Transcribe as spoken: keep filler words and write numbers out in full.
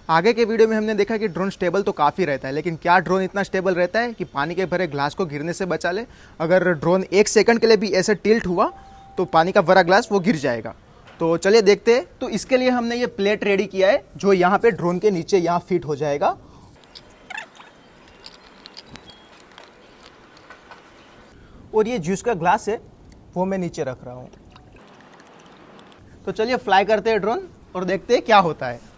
आगे के वीडियो में हमने देखा कि ड्रोन स्टेबल तो काफ़ी रहता है, लेकिन क्या ड्रोन इतना स्टेबल रहता है कि पानी के भरे ग्लास को गिरने से बचा ले? अगर ड्रोन एक सेकंड के लिए भी ऐसे टिल्ट हुआ तो पानी का भरा ग्लास वो गिर जाएगा। तो चलिए देखते हैं। तो इसके लिए हमने ये प्लेट रेडी किया है जो यहाँ पे ड्रोन के नीचे यहाँ फिट हो जाएगा। और ये जूस का ग्लास है वो मैं नीचे रख रहा हूँ। तो चलिए फ्लाई करते हैं ड्रोन और देखते हैं क्या होता है।